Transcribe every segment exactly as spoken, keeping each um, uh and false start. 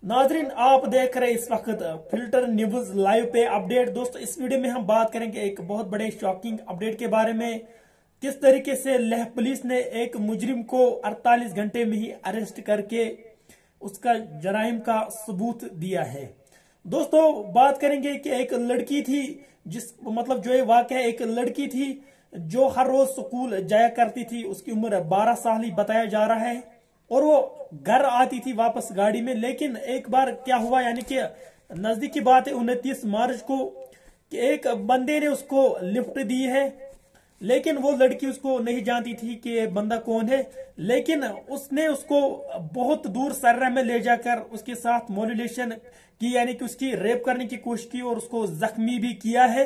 नाजरीन, आप देख रहे इस वक्त फिल्टर न्यूज लाइव पे अपडेट। दोस्तों, इस वीडियो में हम बात करेंगे एक बहुत बड़े शॉकिंग अपडेट के बारे में। किस तरीके से लेह पुलिस ने एक मुजरिम को अड़तालीस घंटे में ही अरेस्ट करके उसका जराइम का सबूत दिया है। दोस्तों, बात करेंगे कि एक लड़की थी, जिस मतलब जो ये वाकया, एक लड़की थी जो हर रोज स्कूल जाया करती थी। उसकी उम्र बारह साल ही बताया जा रहा है और वो घर आती थी वापस गाड़ी में। लेकिन एक बार क्या हुआ, यानी कि नजदीक की बात है उनतीस मार्च को, कि एक बंदे ने उसको लिफ्ट दी है, लेकिन वो लड़की उसको नहीं जानती थी कि ये बंदा कौन है। लेकिन उसने उसको बहुत दूर सर्रा में ले जाकर उसके साथ मोलिलेशन की, यानी कि उसकी रेप करने की कोशिश की और उसको जख्मी भी किया है।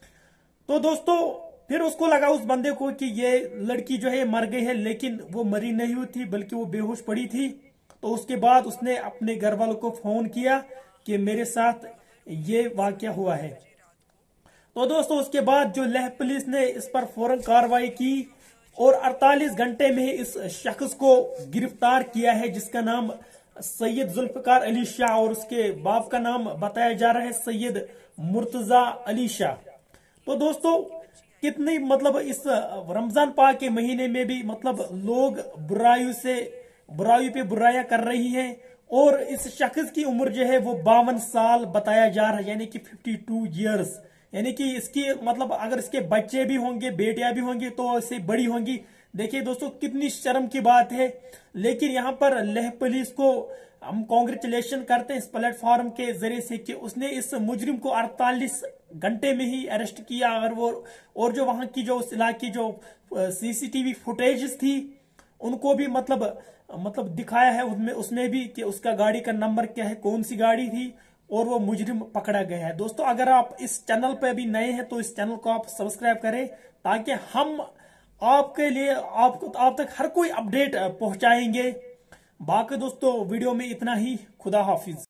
तो दोस्तों, फिर उसको लगा उस बंदे को कि ये लड़की जो है मर गई है, लेकिन वो मरी नहीं हुई थी बल्कि वो बेहोश पड़ी थी। तो उसके बाद उसने अपने घर वालों को फोन किया कि मेरे साथ ये वाकया हुआ है। तो दोस्तों, उसके बाद जो लेह पुलिस ने इस पर फौरन कार्रवाई की और अड़तालीस घंटे में ही इस शख्स को गिरफ्तार किया है, जिसका नाम सैयद जुल्फकार अली शाह और उसके बाप का नाम बताया जा रहा है सैयद मुर्तजा अली शाह। तो दोस्तों, कितनी मतलब इस रमजान पाक के महीने में भी मतलब लोग बुराइयों से बुराइयों पे बुराइयां कर रही हैं। और इस शख्स की उम्र जो है वो बावन साल बताया जा रहा है, यानी कि बावन इयर्स। यानी कि इसकी मतलब अगर इसके बच्चे भी होंगे, बेटियां भी होंगी, तो इससे बड़ी होंगी। देखिए दोस्तों, कितनी शर्म की बात है। लेकिन यहाँ पर लेह पुलिस को हम कांग्रेचुलेशन करते हैं इस प्लेटफॉर्म के जरिए से कि उसने इस मुजरिम को अड़तालीस घंटे में ही अरेस्ट किया। अगर वो और जो वहां की जो उस इलाके जो सीसीटीवी फुटेज थी उनको भी मतलब मतलब दिखाया है उसमें उसमें भी कि उसका गाड़ी का नंबर क्या है, कौन सी गाड़ी थी, और वो मुजरिम पकड़ा गया है। दोस्तों, अगर आप इस चैनल पर भी नए हैं तो इस चैनल को आप सब्सक्राइब करें, ताकि हम आपके लिए आपको आप तक हर कोई अपडेट पहुंचाएंगे। बाकी दोस्तों, वीडियो में इतना ही। खुदा हाफिज।